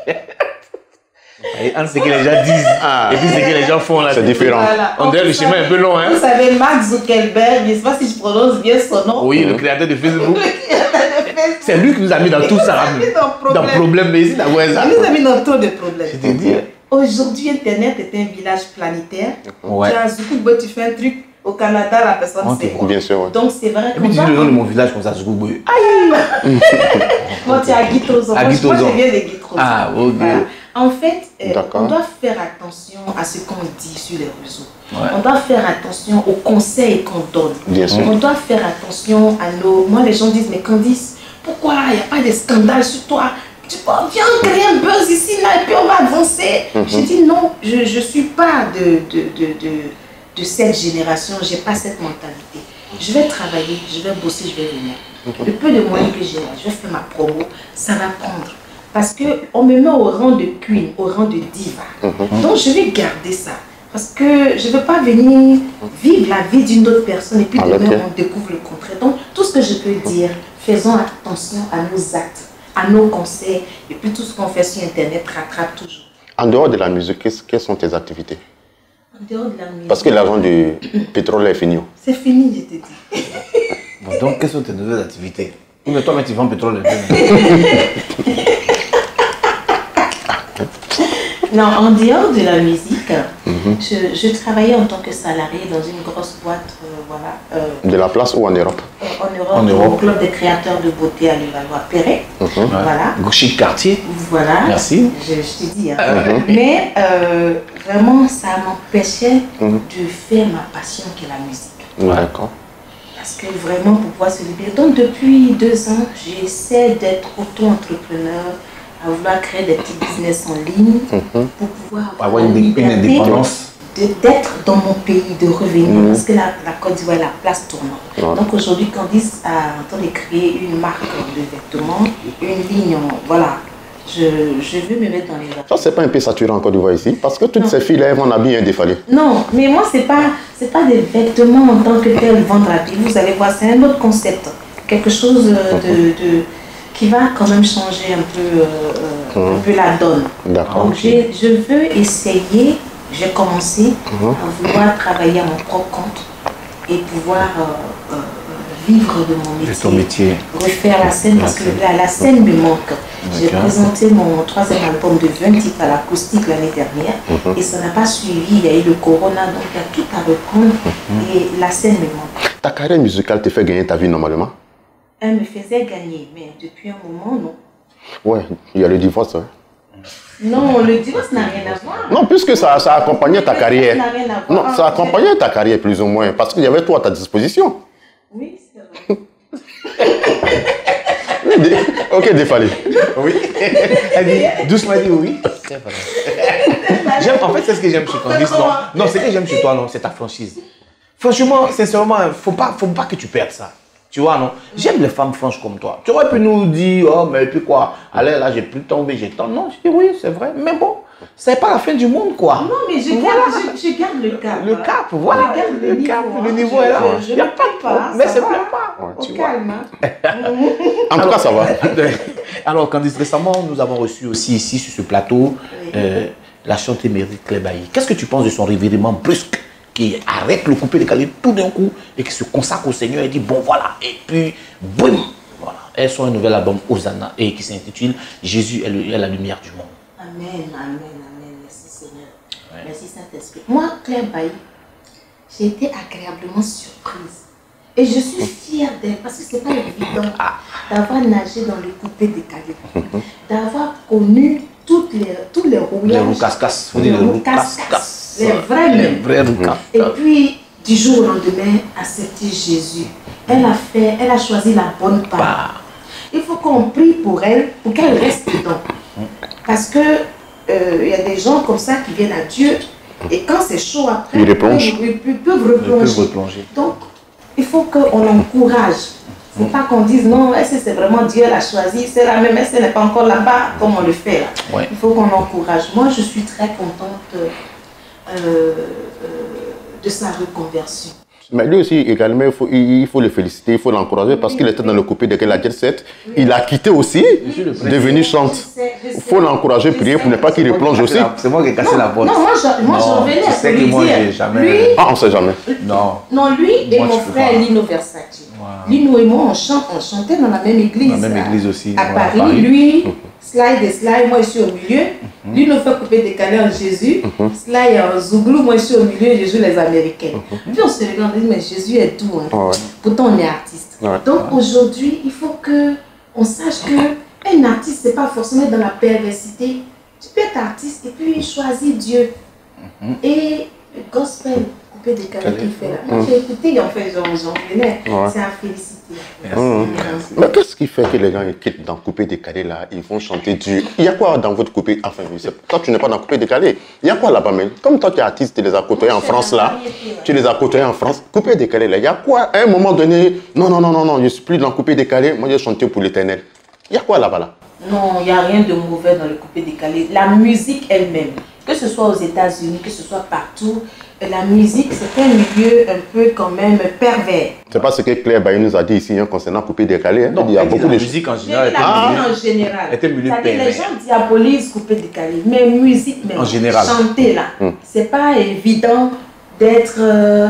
Entre ce que les gens disent et puis ce que les gens font là. C'est différent. Voilà. On dirait le chemin un peu long. Hein? Vous savez, Mark Zuckerberg, je ne sais pas si je prononce bien son nom. Oui, le créateur de Facebook. C'est lui qui nous a mis dans tout ça. Dans problème, mais ici, dans Il nous a mis dans trop de problèmes. Je te dis. Aujourd'hui, Internet est un village planétaire. Ouais. Tu as Zuckerberg, tu fais un truc au Canada, la personne sait. Bien sûr. Ouais. Donc c'est vrai. Et puis tu dis le nom de mon village comme ça, Zuckerberg. Aïe. Moi, tu es à Guitozo. Moi, je viens de Guitozo. Ah, ok. Voilà. En fait, on doit faire attention à ce qu'on dit sur les réseaux. Ouais. On doit faire attention aux conseils qu'on donne. Bien sûr. On doit faire attention à nos... Moi, les gens disent, mais Candice, pourquoi il n'y a pas de scandale sur toi? Tu peux, viens créer un buzz ici, là, et puis on va avancer. Je dis non, je ne suis pas de cette génération, je n'ai pas cette mentalité. Je vais travailler, je vais bosser, je vais venir. Le peu de moyens que j'ai là, je vais faire ma promo, ça va prendre. Parce qu'on me met au rang de queen, au rang de diva. Donc je vais garder ça. Parce que je ne veux pas venir vivre la vie d'une autre personne et puis demain on découvre le contraire. Donc tout ce que je peux dire, faisons attention à nos actes, à nos conseils et puis tout ce qu'on fait sur Internet rattrape toujours. En dehors de la musique, quelles sont tes activités? En dehors de la musique. Parce que l'argent du pétrole est fini. C'est fini, je te dis. Bon, donc, quelles sont tes nouvelles activités? Ou mais toi, tu vends pétrole. Non, en dehors de la musique, je travaillais en tant que salarié dans une grosse boîte, voilà. De la place ou en Europe? En Europe, au club des créateurs de beauté à Levallois-Perret. Voilà. Gaucher quartier. Voilà. Merci. Je te dis. Hein. Mais vraiment, ça m'empêchait de faire ma passion qui est la musique. D'accord. Parce que vraiment, pour pouvoir se libérer. Donc, depuis 2 ans, j'essaie d'être auto-entrepreneur, à vouloir créer des petits business en ligne pour pouvoir avoir une indépendance. d'être dans mon pays, de revenir, parce que la Côte d'Ivoire est la place tournante. Donc aujourd'hui, Candice a en train de créer une marque de vêtements, une ligne, voilà. Je veux me mettre dans les vêtements. Ça, c'est pas un peu saturé en Côte d'Ivoire ici? Parce que toutes ces filles-là, elles vont habiller un défalé. Non, mais moi, c'est pas des vêtements en tant que tel vendre à vie. Vous allez voir, c'est un autre concept. Quelque chose qui va quand même changer un peu la donne. Donc, je veux essayer, j'ai commencé à vouloir travailler à mon propre compte et pouvoir vivre de mon métier. De ton métier. Refaire la scène parce que la scène me manque. J'ai présenté mon 3e album de 20 titres à l'acoustique l'année dernière et ça n'a pas suivi. Il y a eu le corona, donc il y a tout à reprendre et la scène me manque. Ta carrière musicale te fait gagner ta vie normalement? Elle me faisait gagner, mais depuis un moment, non. Ouais, il y a le divorce. Hein. Non, le divorce n'a rien à voir. Non, puisque ça accompagnait ta carrière. Ça n'a rien à voir. Non, ça accompagnait ta carrière plus ou moins, parce qu'il y avait tout à ta disposition. Oui, c'est vrai. Ok, défalé. Oui. Elle dit, doucement, elle dit oui. En fait, c'est ce que j'aime chez Candice. Non, ce que j'aime chez toi, non, c'est ta franchise. Franchement, sincèrement, faut pas que tu perdes ça. Tu vois, non? J'aime les femmes franches comme toi. Tu aurais pu nous dire, oh, mais puis quoi? Allez, là, j'ai plus tombé, j'ai tant. Non, je dis oui, c'est vrai. Mais bon, c'est pas la fin du monde, quoi. Non, mais je garde le cap. Le cap, voilà. Le cap, le niveau est là. Je ne me plains pas. Mais c'est plein pas. Au calme. En tout cas, ça va. Alors, Candice, récemment, nous avons reçu aussi ici, sur ce plateau, la chanteuse Mary Claire Bailly. Qu'est-ce que tu penses de son réveillement brusque qui arrête le coupé-décalé tout d'un coup et qui se consacre au Seigneur et dit bon voilà, et puis boum, voilà. Elle sort un nouvel album Hosanna et qui s'intitule Jésus est la lumière du monde. Amen, amen, amen. Merci Seigneur. Ouais. Merci Saint-Esprit. Moi, Claire Bailly, j'ai été agréablement surprise. Et je suis fière d'elle parce que c'est pas évident d'avoir nagé dans le coupé-décalé, d'avoir connu tous les rouillages. Les roues casse-casse. Les roues casse-casse. Les vrais roues. Et puis, du jour au lendemain, accepter Jésus. Elle a choisi la bonne part. Il faut qu'on prie pour elle, pour qu'elle reste dedans. Parce que y a des gens comme ça qui viennent à Dieu et quand c'est chaud après, ils peuvent replonger. Donc, il faut qu'on l'encourage. Il ne faut pas qu'on dise non, est-ce que c'est vraiment Dieu l'a choisi, c'est la même, est-ce qu'elle n'est pas encore là-bas, comme on le fait là. Ouais. Il faut qu'on l'encourage. Moi, je suis très contente de sa reconversion. Mais lui aussi, également, il faut le féliciter, il faut l'encourager parce qu'il était dans le coupé de la Jet Set. Il a quitté aussi, devenu chante. Il faut l'encourager, prier pour ne pas qu'il replonge aussi. C'est moi qui ai cassé la porte. Non, moi j'en venais à lui dire. Lui, on ne sait jamais. Non, lui et mon frère Lino Versace. Lino et moi, on chantait dans la même église. Dans la même église aussi. À Paris. Lui, slide, moi je suis au milieu. Lui nous fait couper décalé en Jésus. Slide en Zouglou, moi je suis au milieu et je joue les Américains. Puis on se regarde, on dit, mais Jésus est tout. Hein. Pourtant on est artiste. Donc aujourd'hui, il faut qu'on sache qu'un artiste, ce n'est pas forcément dans la perversité. Tu peux être artiste et puis choisir Dieu. Et le gospel, coupé décalé qu'il fait là. Moi j'ai écouté, en fait, j'en venais. C'est à féliciter. Merci. Mais qu'est-ce qui fait que les gens quittent dans coupé décalé là, ils vont chanter Dieu? Il y a quoi dans votre coupé? Enfin, toi tu n'es pas dans coupé décalé. Il y a quoi là-bas même? Comme toi tu es artiste, tu les as côtoyés en France là. Tu les as côtoyés en France. Coupé décalé là, il y a quoi? À un moment donné, non, je ne suis plus dans coupé décalé, moi j'ai chanté pour l'Éternel. Il y a quoi là-bas là? Non, il n'y a rien de mauvais dans le coupé décalé. La musique elle-même, que ce soit aux États-Unis, que ce soit partout, la musique, c'est un milieu un peu quand même pervers. C'est pas ce que Claire Bailly nous a dit ici concernant coupé décalé. Hein. Non, il y a beaucoup de musique en général. La musique en général. Les gens diabolisent coupé décalé, mais musique même. En général. Chanter là, c'est pas évident d'être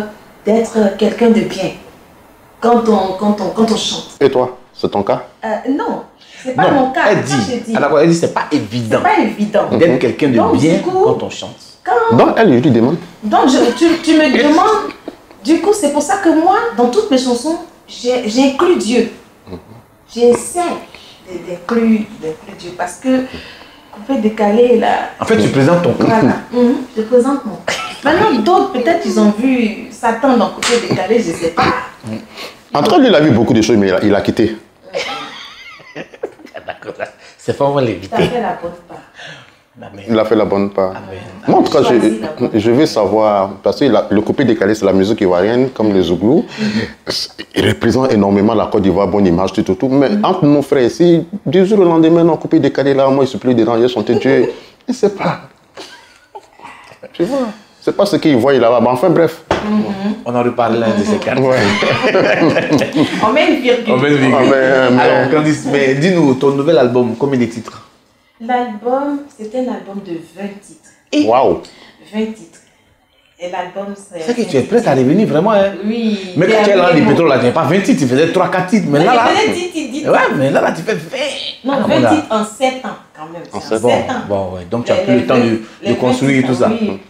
quelqu'un de bien quand on chante. Et toi, c'est ton cas? Non. C'est pas mon cas. Elle dit, c'est pas évident. C'est pas évident d'être quelqu'un de bien quand on chante. Donc, elle lui demande. Donc, tu me demandes. Du coup, c'est pour ça que moi, dans toutes mes chansons, j'inclus Dieu. J'essaie d'inclure Dieu. Parce que, coupé décalé, là. En fait, tu présentes ton cas. Voilà. Je présente mon cas. Maintenant, d'autres, peut-être, ils ont vu Satan dans coupé décalé, je ne sais pas. En tout cas, lui, il a vu beaucoup de choses, mais il a quitté. D'accord, c'est pas vraiment l'éviter. Ça fait la bonne part. Amen. Il a fait la bonne part. Amen. Moi, en tout cas, je veux savoir, parce que le coupé décalé, c'est la musique ivoirienne, comme le Zouglou. Il représente énormément la Côte d'Ivoire, bonne image, tout. Mais entre nos frères ici, du jour au lendemain, non, coupé décalé, là, moi, je ne suis plus dedans, j'ai chanté Dieu. Je ne sais pas. Tu vois, c'est pas ce qu'il voit là-bas. Mais enfin, bref. On en reparle l'un de ces quatre. Ouais. On met une virgule. On met une virgule. Alors, Candice, mais dis-nous, ton nouvel album, combien de titres? L'album, c'était un album de 20 titres. Waouh. 20 titres. Et l'album, c'est... C'est que tu es prête à revenir vraiment, hein? Oui. Mais quand tu es là, les pétrole, là, tu n'as pas 20 titres, tu faisais 3-4 titres. Mais là, il faisait 10 titres. Ouais, mais là, tu fais 20. Non, 20 titres en 7 ans, quand même. En 7 Bon, ans. bon, ouais. Donc tu as plus le temps de construire et tout ça. Oui.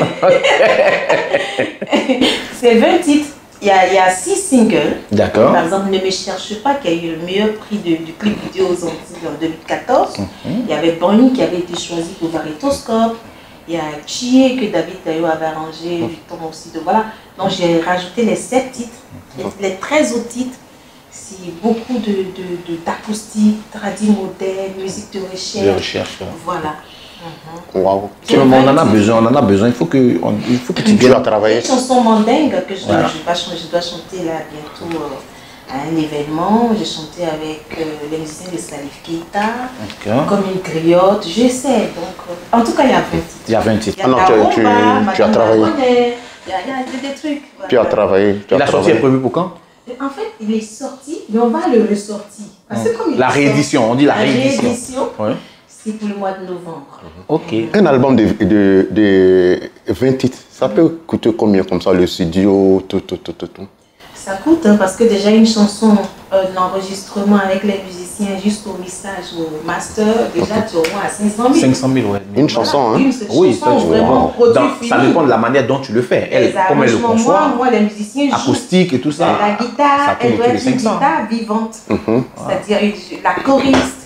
C'est 20 titres. Il y a 6 singles. D'accord. Par exemple, Ne me cherche pas, qui a eu le meilleur prix du clip vidéo aux Antilles en 2014. Il y avait Bonnie qui avait été choisi pour Varitoscope. Il y a Chie que David Tayo avait arrangé, du temps aussi de voilà. Donc j'ai rajouté les 7 titres. Les 13 autres titres, c'est beaucoup d'acoustique, tradit moderne, musique de recherche. De recherche. Voilà. Waouh. On en a besoin, il faut que tu Tu as viennes. travaillé. Une chanson mandingue que je Voilà. dois chanter là bientôt à un événement. J'ai chanté avec les musiciens de Salif Keita, D'accord. comme une griotte. J'essaie. Donc, en tout cas, il y a 20 titres. Il y a 20 titres. Il y a Ah non, la tu rumba, as Madame travaillé. Marronnet, il y a des trucs. Voilà. Tu as travaillé. Et la sortie est prévue pour quand? En fait, il est sorti, mais on va le ressortir. Parce que comme il La est sorti- réédition, on dit la La réédition. réédition, Ouais. c'est pour le mois de novembre. Ok. Un album de 20 titres, ça peut coûter combien comme ça, le studio, tout. Ça coûte hein, parce que déjà une chanson, l'enregistrement avec les musiciens jusqu'au mixage, au master, déjà tu es au moins à 500 000. 500 000, ouais. Une chanson, hein? Une seule Oui, chanson, ça, tu vraiment, produit fini. ça dépend de la manière dont tu le fais. Elle, Les comme elle le arrangements, conçoit, moi, les musiciens jouent. acoustique et tout ça. La ça guitare, tourne elle doit autour être de une 500. guitare vivante. C'est-à-dire la choriste.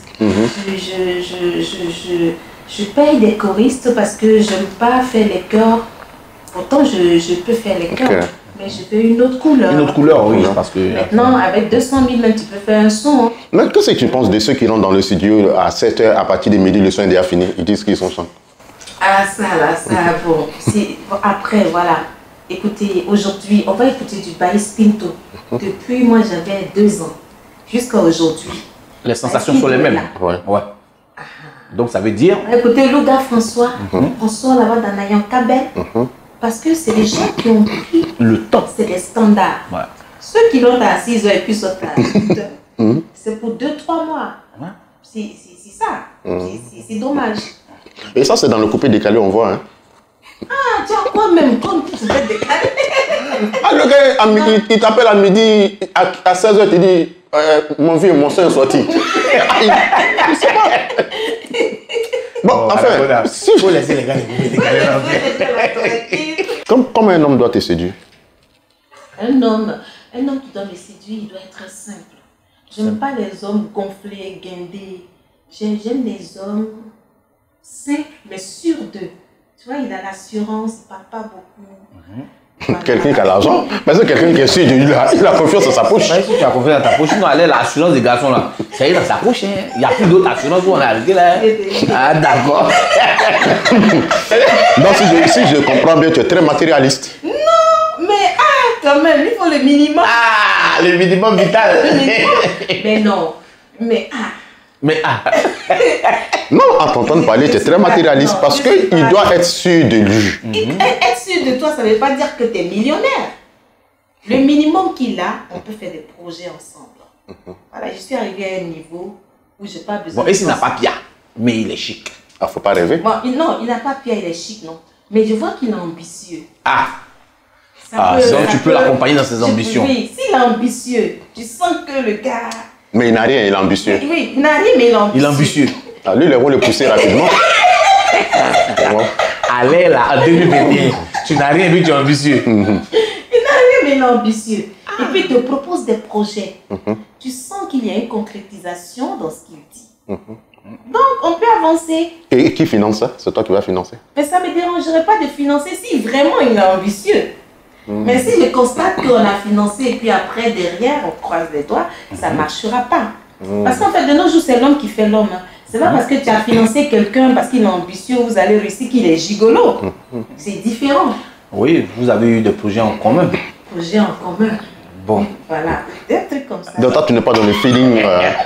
Je paye des choristes parce que je n'aime pas faire les chœurs. Pourtant, je peux faire les chœurs. Ok. Mais je fais une autre couleur. Une autre couleur, oui, parce que... Maintenant, avec 200 000, même, tu peux faire un son. Hein. Mais qu'est-ce que tu penses de ceux qui rentrent dans le studio à 7 h, à partir de midi, le son est déjà fini? Ils disent qu'ils sont chants. Ah, ça, bon. Bon, après, voilà. Écoutez, aujourd'hui, on va écouter du Baïs Pinto. Depuis, moi, j'avais 2 ans. Jusqu'à aujourd'hui. Les sensations sont les mêmes. Ouais. Ouais. Donc ça veut dire... Écoutez, Louga François. François, là-bas, dans Nayan Kabel. Parce que c'est des gens qui ont pris Le temps. c'est des standards. Ouais. Ceux qui l'ont à 6 heures et puis sautent à 8 heures, c'est pour 2-3 mois. Ouais. C'est ça. C'est dommage. Et ça, c'est dans le coupé décalé, on voit. Hein? Ah, tu as quoi même comme tu veux décaler? Ah, le gars, il t'appelle à midi, à 16 h, il dit mon vieux, mon sein est sorti. Je sais pas. Bon, enfin, si Il faut laisser les gars Comment un homme doit te séduire? Un homme qui doit me séduire, il doit être simple. J'aime pas les hommes gonflés, guindés. J'aime les hommes simples, mais sûrs d'eux. Tu vois, il a l'assurance, il parle pas beaucoup. Voilà. Quelqu'un qui a l'argent, mais c'est quelqu'un qui est sûr de lui, il a confiance en sa poche. Si tu as confiance dans ta poche, sinon elle est l'assurance des garçons là. Ça y est dans sa poche, hein. Il n'y a plus d'autres assurances où on a arrêté là. Ah d'accord. Donc si je comprends bien, tu es très matérialiste. Non, mais quand même, il faut le minimum. Ah, le minimum vital. Mais non, mais Mais Non, en t'entendant parler, tu es très matérialiste Non, parce je sais qu'il pas. doit être sûr de lui. Être sûr de toi, ça ne veut pas dire que tu es millionnaire. Le minimum qu'il a, on peut faire des projets ensemble. Voilà, je suis arrivée à un niveau où je n'ai pas besoin bon, et s'il n'a pas Pierre, mais il est chic. Ah, faut pas rêver. Bon, non, il n'a pas Pierre, il est chic, non. Mais je vois qu'il est ambitieux. Ah, Ça donc tu peux l'accompagner dans ses ambitions. Oui, s'il est ambitieux, tu sens que le gars... Mais il n'a rien, il est ambitieux. Oui, il n'a rien, mais il est ambitieux. Il est ambitieux. Ah, lui, il va le pousser rapidement. Allez là, en 2021, tu n'as rien vu, tu es ambitieux. Il n'a rien, mais il est ambitieux. Et puis il te propose des projets. Tu sens qu'il y a une concrétisation dans ce qu'il dit. Donc, on peut avancer. Et qui finance ça? C'est toi qui vas financer. Mais ça ne me dérangerait pas de financer si vraiment il est ambitieux. Mais si je constate qu'on a financé et puis après, derrière, on croise les doigts, ça ne marchera pas. Parce qu'en fait, de nos jours, c'est l'homme qui fait l'homme. C'est pas parce que tu as financé quelqu'un parce qu'il est ambitieux, vous allez réussir qu'il est gigolo. C'est différent. Oui, vous avez eu des projets en commun. Projet en commun. Bon. Voilà, des trucs comme ça. Donc toi, tu n'es pas dans le feeling.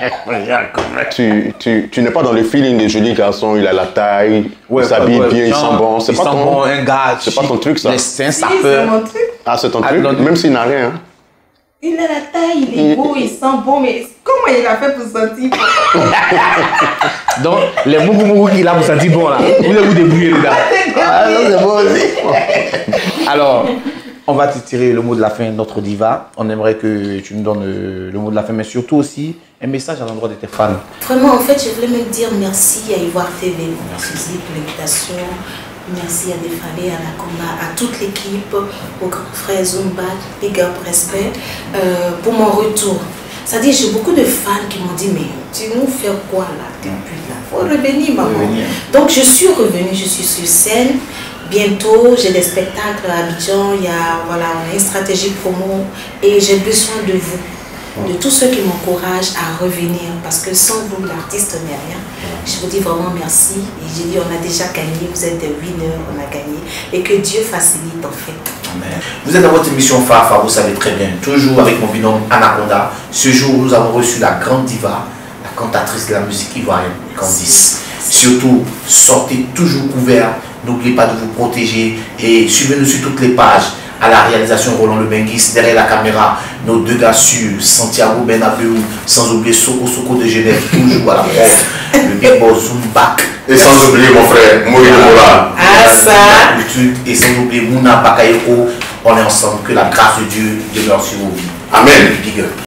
Tu n'es pas dans le feeling des jolis garçons. Il a la taille, il s'habille bien, il sent bon. C'est pas ton. Un gars. C'est pas ton truc ça. C'est un Si, sapeur. c'est mon truc. Ah, c'est ton truc. Même s'il n'a rien. Hein. Il a la taille, il est beau, il sent bon, mais comment il a fait pour sentir bon? Donc, les mougou qu'il a, vous sentez bon là. Vous allez vous débrouiller les gars. Ah, ça, c'est bon aussi. Alors, on va te tirer le mot de la fin, notre diva. On aimerait que tu nous donnes le mot de la fin, mais surtout aussi un message à l'endroit de tes fans. Vraiment, en fait, je voulais me dire merci à Ivoire TV. Merci pour l'invitation. Merci à Defalé, à Nakomba, à toute l'équipe, au grand frère Zumba, big up, respect, pour mon retour. C'est-à-dire, j'ai beaucoup de fans qui m'ont dit, mais tu nous fais quoi là depuis là? Faut revenir, maman. Donc, je suis revenue, je suis sur scène. Bientôt, j'ai des spectacles à Abidjan, il y a, voilà, on a une stratégie promo et j'ai besoin de vous. De tous ceux qui m'encouragent à revenir, parce que sans vous, l'artiste n'est rien. Je vous dis vraiment merci. Et j'ai dit, on a déjà gagné, vous êtes des winners, on a gagné. Et que Dieu facilite en fait. Amen. Vous êtes dans votre émission Fafa, vous savez très bien, toujours avec mon binôme Anaconda. Ce jour, nous avons reçu la grande diva, la cantatrice de la musique ivoirienne, Candice. Surtout, sortez toujours couverts, n'oubliez pas de vous protéger et suivez-nous sur toutes les pages. À la réalisation Roland Le Benguis, derrière la caméra, nos deux gars sûrs, Santiago Benabéou, sans oublier Soko de Genève, toujours à la prod, le Big Boss Zumbak. Et sans oublier mon frère, Maurice Mola. Ah ça! Et sans oublier Mouna Bakayoko, on est ensemble, que la grâce de Dieu demeure sur vos vies. Amen. Big up.